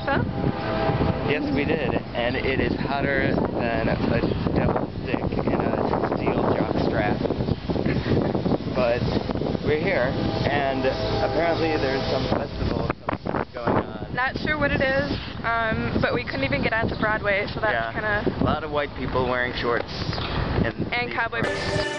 pizza? Yes, we did, and it is hotter than a devil's dick in a steel jockstrap. But we're here, and apparently there's some festival going on. Not sure what it is, but we couldn't even get out to Broadway, so that's kind of... A lot of white people wearing shorts. And cowboy boots.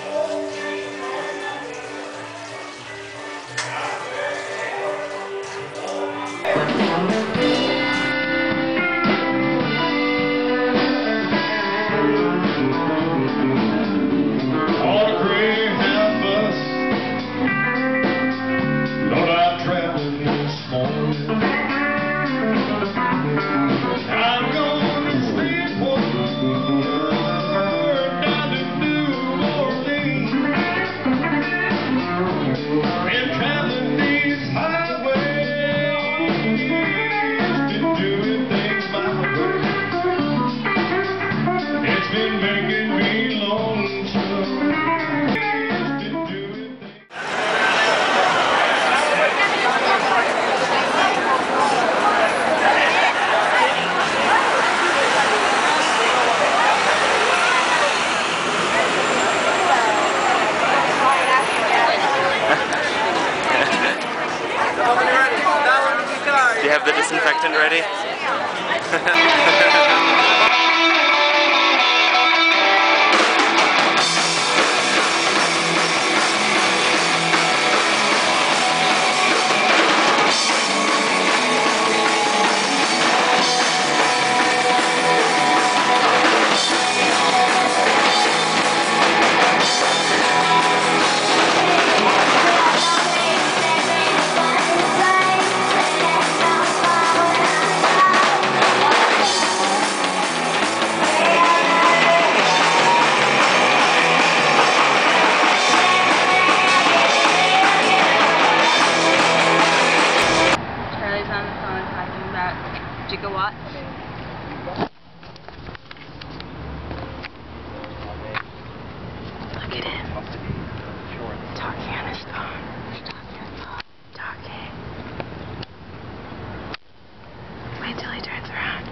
Do you have the disinfectant ready? Gigawatt. Look at him. Talking on his phone. Talking. Wait till he turns around.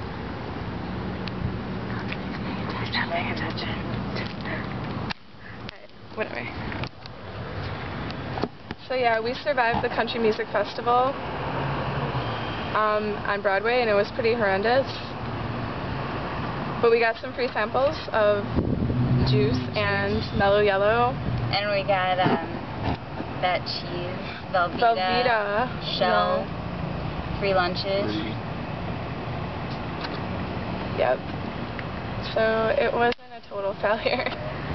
Not paying attention. Whatever. So yeah, we survived the Country Music Festival on Broadway, and it was pretty horrendous. But we got some free samples of juice and Mellow Yellow. And we got that cheese, Velveeta shell, free lunches. Yep. So it wasn't a total failure.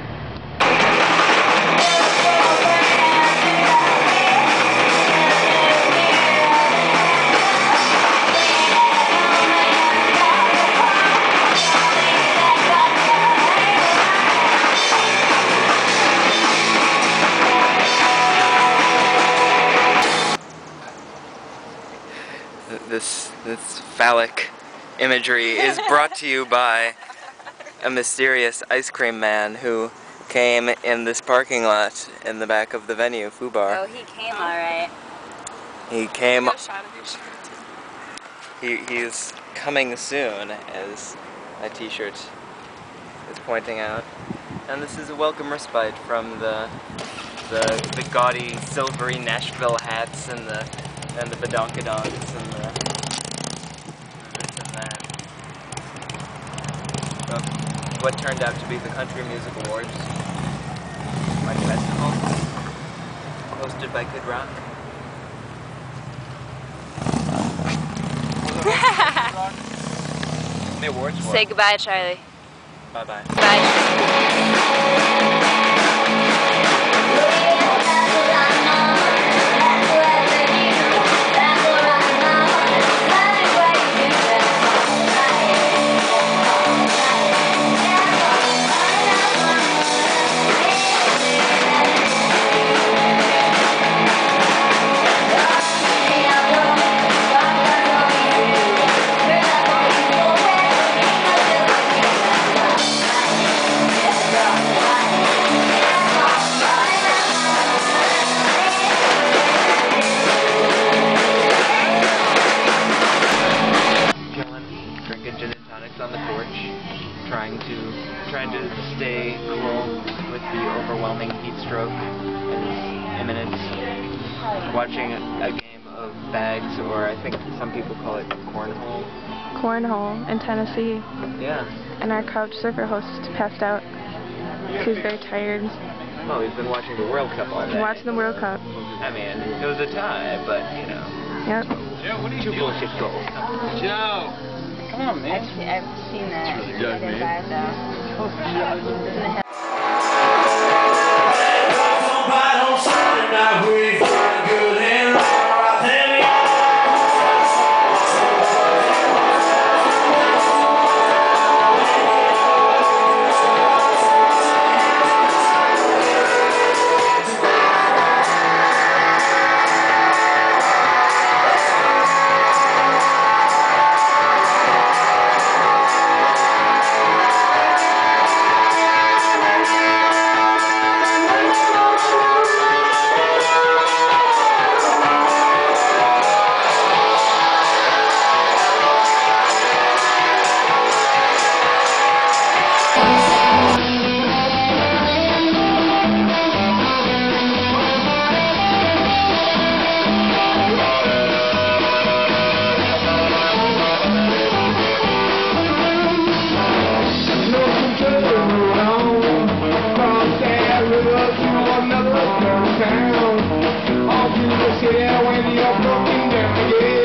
This phallic imagery is brought to you by a mysterious ice cream man who came in this parking lot in the back of the venue, Fubar. Oh, he came alright. He came. He's coming soon, as a t-shirt is pointing out. And this is a welcome respite from the gaudy, silvery Nashville hats and the badonkadonks and the this and that. Well, what turned out to be the Country Music Awards, my festival, hosted by Kid Rock. The awards for. Say goodbye, Charlie. Bye-bye. Bye. stay cool with the overwhelming heat stroke that is imminent. Watching a game of bags, or I think some people call it cornhole. Cornhole in Tennessee. Yeah. And our couch surfer host passed out. She was very tired. Oh, he's been watching the World Cup all day. Watching the World Cup. I mean, it was a tie, but, you know. Yep. Joe, what are you doing? Bullshit goals. Joe! Come on, man. I've seen that. It's really good, I didn't buy it though. Doesn't it have All you can see when you're broken down again.